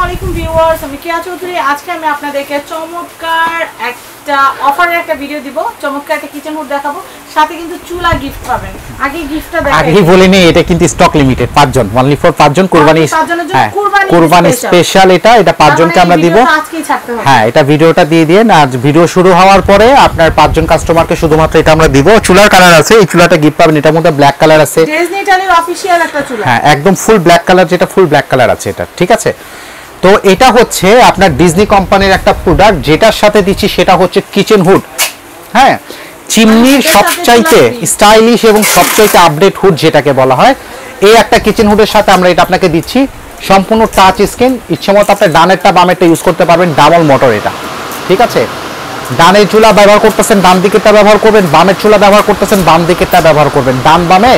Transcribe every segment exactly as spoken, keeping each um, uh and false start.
আলাইকুম ভিউয়ার্স, আমি কেয়া চৌধুরী। আজকে আমি আপনাদেরকে চমৎকার একটা অফারের একটা ভিডিও দিব। চমৎকার একটা কিচেন হুড দেখাবো, সাথে কিন্তু চুলা গিফট পাবেন। আগে গিফটটা দেখাই, আগে বলে নেই এটা কিন্তু স্টক লিমিটেড, পাঁচ জন, অনলি ফর পাঁচ জন কুরবানি। হ্যাঁ, কুরবানি স্পেশাল এটা এটা পাঁচ জনকে আমরা দিব। আজকেই ছাড়তে হবে। হ্যাঁ, এটা ভিডিওটা দিয়ে দেন। আজ ভিডিও শুরু হওয়ার পরে আপনার পাঁচ জন কাস্টমারকে শুধুমাত্র এটা আমরা দিব। চুলার কালার আছে, এই চুলাটা গিফট পাবেন। এটার মধ্যে ব্ল্যাক কালার আছে, ডিজনি ইটালির অফিশিয়াল একটা চুলা। হ্যাঁ, একদম ফুল ব্ল্যাক কালার, যেটা ফুল ব্ল্যাক কালার আছে এটা, ঠিক আছে। তো এটা হচ্ছে আপনার ডিজনি কোম্পানির একটা প্রোডাক্ট, যেটার সাথে দিচ্ছি সেটা হচ্ছে কিচেন হুড। হ্যাঁ, চিমনির সবচাইতে স্টাইলিশ এবং সবচাইতে আপডেট হুড যেটাকে বলা হয়, এই একটা কিচেন হুডের সাথে আমরা এটা আপনাকে দিচ্ছি। সম্পূর্ণ টাচ স্ক্রিন, ইচ্ছে মতো আপনি ডানেরটা বামেরটা ইউজ করতে পারবেন। ডাবল মোটর এটা, ঠিক আছে। ডানের চুলা ব্যবহার করতেছেন, ডান দিকেরটা ব্যবহার করবেন। বামের চুলা ব্যবহার করতেছেন, বাম দিকেরটা ব্যবহার করবেন। ডান বামে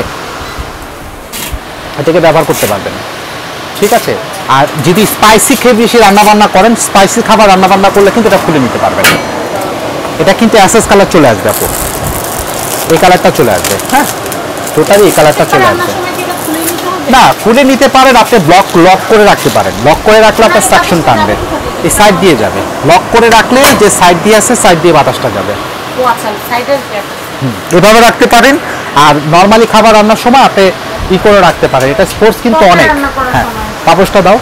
এটাকে ব্যবহার করতে পারবেন, ঠিক আছে। আর যদি স্পাইসি খেয়ে বেশি রান্নাবান্না করেন, স্পাইসি খাবার রান্নাবান্না করলে কিন্তু এটা খুলে নিতে পারবেন। এটা কিন্তু অ্যাসেস কালার চলে আসবে, আপু এই কালারটা চলে আসবে। হ্যাঁ, টোটালি এই কালারটা চলে আসবে। না, খুলে নিতে পারেন, আপনি ব্লক লক করে রাখতে পারেন। লক করে রাখলে আপনার সাকশন টানবে, এই সাইড দিয়ে যাবে। লক করে রাখলে যে সাইড দিয়ে আছে, সাইড দিয়ে বাতাসটা যাবে। ও আচ্ছা, সাইডের হুম, এভাবে রাখতে পারেন। আর নরমালি খাবার রান্নার সময় আপনি ই করে রাখতে পারেন। এটা স্পোর্টস কিন্তু অনেক। হ্যাঁ, পাপোশটা দাও,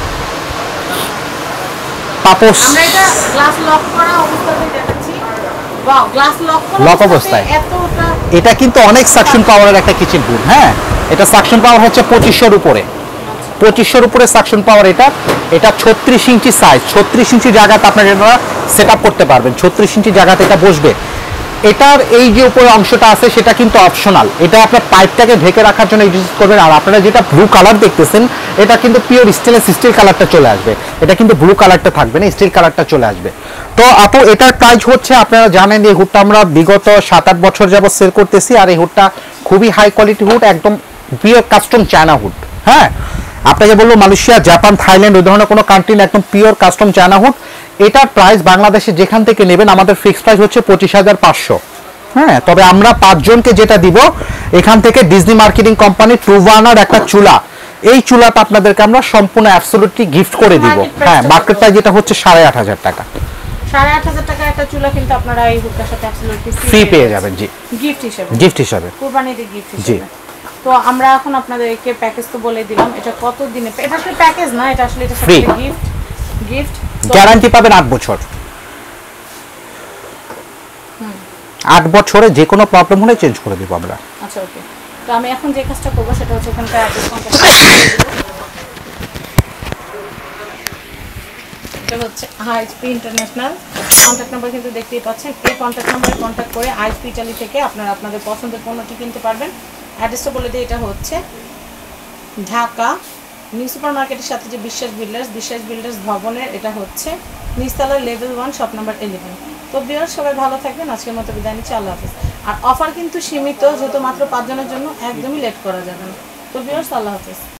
পাপোশ। আমরা এটা গ্লাস লক করা অবস্থাতেই দেখাচ্ছি। ওয়াও, গ্লাস লক করা লক অবস্থায় এতটা। এটা কিন্তু অনেক সাকশন পাওয়ারের একটা কিচেন হুড। হ্যাঁ, এটা সাকশন পাওয়ার হচ্ছে পঁচিশশোর উপরে, পঁচিশশোর উপরে সাকশন পাওয়ার। এটা এটা ছত্রিশ ইঞ্চি সাইজ, ছত্রিশ ইঞ্চি জায়গাতে আপনার এটা সেট আপ করতে পারবেন। ছত্রিশ ইঞ্চি জায়গাতে এটা বসবে। এটার এই যে উপরে অংশটা আছে সেটা কিন্তু অপশনাল, এটা আপনার পাইপটাকে ঢেকে রাখার জন্য ইউজ করবেন। আর আপনারা যেটা ব্লু কালার দেখতেছেন, এটা কিন্তু পিওর স্টেনলেস স্টিল কালারটা চলে আসবে। এটা কিন্তু ব্লু কালারটা থাকবে না, স্টিল কালারটা চলে আসবে। তো আপু এটার প্রাইস হচ্ছে, আপনারা জানেন এই হুডটা আমরা বিগত সাত আট বছর যাবত সেল করতেছি। আর এই হুডটা খুবই হাই কোয়ালিটি হুড, একদম পিওর কাস্টম চায়না হুড। হ্যাঁ, আপনাকে বলবো মালয়েশিয়া, জাপান, থাইল্যান্ড ওই ধরনের কোনো কান্ট্রি না, একদম পিওর কাস্টম চায়না হুড। এটার প্রাইস বাংলাদেশে যেখান থেকে নেবেন, আমাদের ফিক্সড প্রাইস হচ্ছে পঁচিশ হাজার পাঁচশো। হ্যাঁ, তবে আমরা পাঁচজনকে যেটা দিব এখান থেকে, ডিজনি মার্কেটিং কোম্পানি ট্রুভানার একটা চুলা, এই চুলাটা আপনাদেরকে আমরা সম্পূর্ণ অ্যাবসলিউটলি গিফট করে দিব। হ্যাঁ, মার্কেট প্রাইস যেটা হচ্ছে সাড়ে আট হাজার টাকা। সাড়ে আট হাজার টাকা একটা চুলা কিন্তু আপনারা এই হুডটার সাথে অ্যাবসলিউটলি ফ্রি পেয়ে যাবেন। জি, গিফট হিসেবে, গিফট হিসেবে, কুরবানিতে গিফট জি। হিসেবে। তো আমরা এখন আপনাদেরকে প্যাকেজ তো বলে দিলাম, এটা কত দিনে, এটা আসলে প্যাকেজ না, এটা আসলে এটা সাথে গিফট। গিফট গ্যারান্টি পাবেন আট বছর। হুম, আট বছরে যে কোনো প্রবলেম হলে চেঞ্জ করে দিব আমরা। আচ্ছা, ওকে। তো আমি এখন যে কাজটা করবো সেটা হচ্ছে এখানকার অ্যাড্রেস কন্টাক্ট, এটা হচ্ছে আইএসপি ইন্টারন্যাশনাল। কন্ট্যাক্ট নাম্বার কিন্তু দেখতেই পাচ্ছেন। এই কন্ট্যাক্ট নাম্বারে কন্ট্যাক্ট করে আইএসপি ইটালি থেকে আপনারা আপনাদের পছন্দের পণ্যটি কিনতে পারবেন। অ্যাড্রেসটা বলে দিই, এটা হচ্ছে ঢাকা নিউ সুপার মার্কেটের সাথে যে বিশ্বাস বিল্ডার্স, বিশ্বাস বিল্ডার্স ভবনের, এটা হচ্ছে নিচতলার level one, shop number eleven. তো ভিউয়ার্স, সবাই ভালো থাকবেন। আজকের মতো বিদায় নিচ্ছি, আল্লাহ হাফেজ। আর অফার কিন্তু সীমিত, যেহেতু মাত্র পাঁচজনের জন্য, একদমই লেট করা যাবে না। তো ভিউয়ার্স, আল্লাহ হাফেজ।